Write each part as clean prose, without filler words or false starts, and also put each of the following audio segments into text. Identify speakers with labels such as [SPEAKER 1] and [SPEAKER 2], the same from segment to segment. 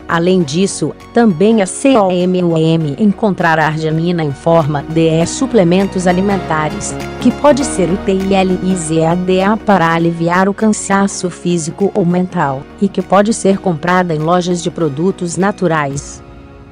[SPEAKER 1] Além disso, também a COMUM encontrar a arginina em forma de suplementos alimentares, que pode ser utilizada para aliviar o cansaço físico ou mental, e que pode ser comprada em lojas de produtos naturais.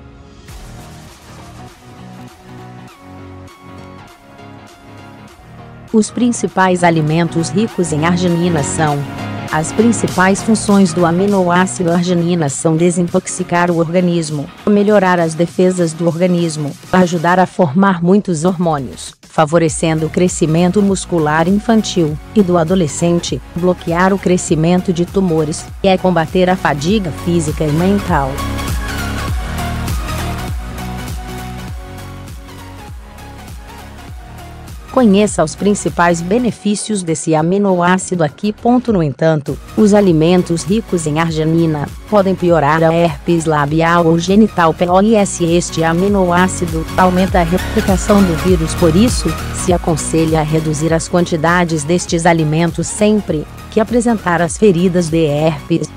[SPEAKER 1] Os principais alimentos ricos em arginina são: as principais funções do aminoácido arginina são desintoxicar o organismo, melhorar as defesas do organismo, ajudar a formar muitos hormônios, favorecendo o crescimento muscular infantil e do adolescente, bloquear o crescimento de tumores, e combater a fadiga física e mental. Conheça os principais benefícios desse aminoácido aqui. No entanto, os alimentos ricos em arginina podem piorar a herpes labial ou genital, pois este aminoácido aumenta a replicação do vírus. Por isso, se aconselha a reduzir as quantidades destes alimentos sempre que apresentar as feridas de herpes.